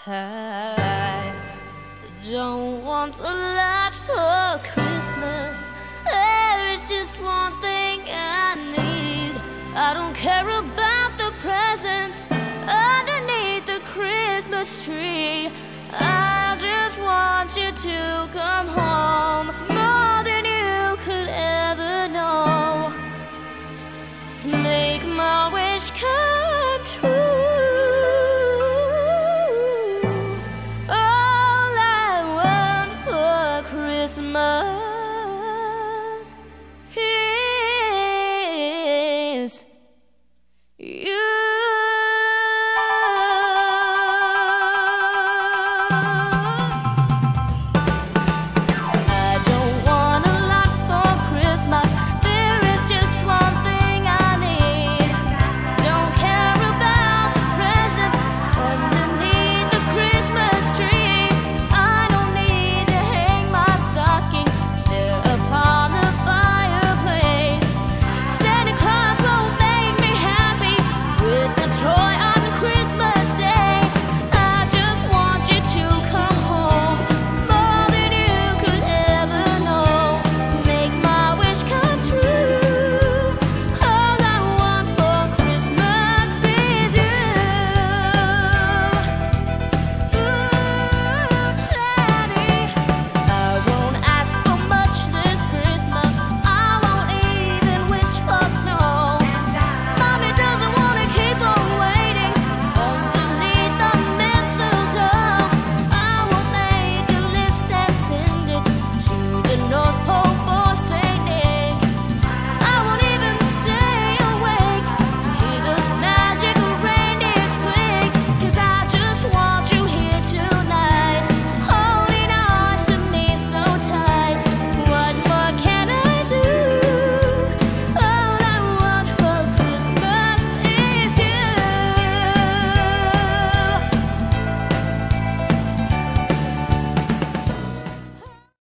I don't want a lot for Christmas. There is just one thing I need. I don't care about the presents underneath the Christmas tree. I just want you to come home more than you could ever know.